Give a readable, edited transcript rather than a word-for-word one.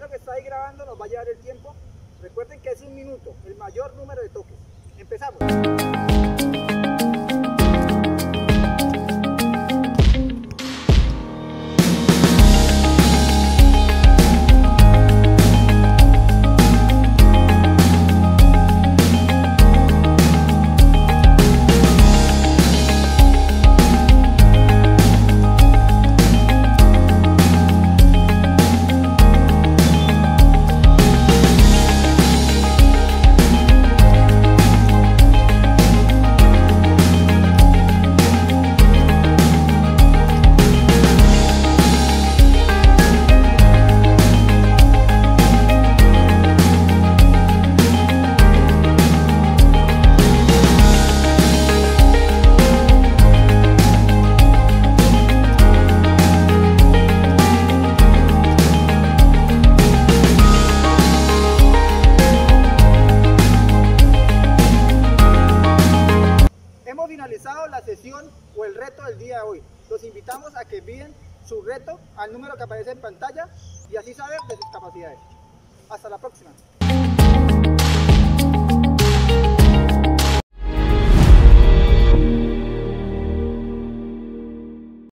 hermano que está ahí grabando nos va a llevar el tiempo. Recuerden que es 1 minuto, el mayor número de toques. Empezamos. Hemos finalizado la sesión o el reto del día de hoy. Los invitamos a que envíen su reto al número que aparece en pantalla y así saber de sus capacidades. Hasta la próxima.